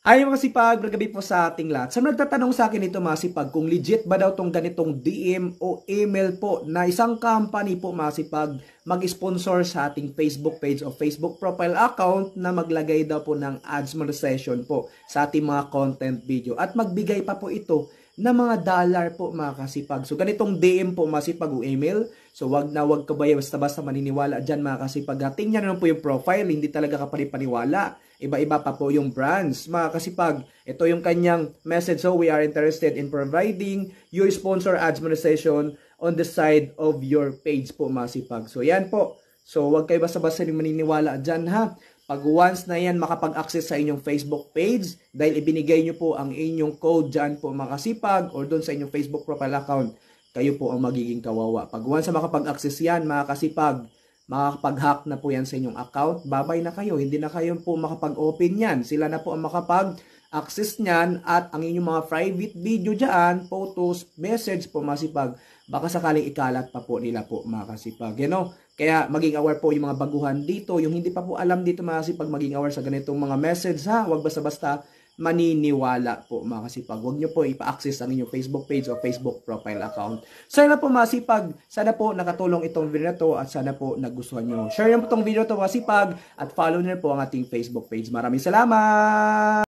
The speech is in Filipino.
Ay mga sipag, magabi po sa ating lahat. Sa nagtatanong sa akin ito mga sipag, kung legit ba daw tong ganitong DM o email po na isang company po mga sipag mag-sponsor sa ating Facebook page o Facebook profile account na maglagay daw po ng ads monetization po sa ating mga content video at magbigay pa po ito na mga dollar po mga kasipag. So ganitong DM po mga sipag o email. So wag ka ba basta-basta maniniwala dyan mga kasipag. Tingnan naman po yung profile, hindi talaga kapanipaniwala. Iba-iba pa po yung brands. Mga kasipag, ito yung kanyang message. So we are interested in providing your sponsor ads monetization on the side of your page po mga kasipag. So yan po. So wag kayo basta-basta maniniwala dyan ha. Pag once na yan makapag-access sa inyong Facebook page, dahil ibinigay nyo po ang inyong code dyan po makasipag or doon sa inyong Facebook profile account, kayo po ang magiging kawawa. Pag once na makapag-access yan makasipag, makakapag-hack na po yan sa inyong account, babay na kayo. Hindi na kayo po makapag-open yan. Sila na po ang makapag-access nyan at ang inyong mga private video dyan, photos, message po masipag, baka sakaling ikalat pa po nila po makasipag. You know? Kaya maging aware po yung mga baguhan dito, yung hindi pa po alam dito mga kasipag, maging aware sa ganitong mga message ha. Huwag basta-basta maniniwala po mga kasipag. Huwag nyo po ipa-access ang inyong Facebook page o Facebook profile account. Sana po mga kasipag, sana po nakatulong itong video na to at sana po nagustuhan nyo. Share nyo po itong video na to mga kasipag at follow nyo po ang ating Facebook page. Maraming salamat!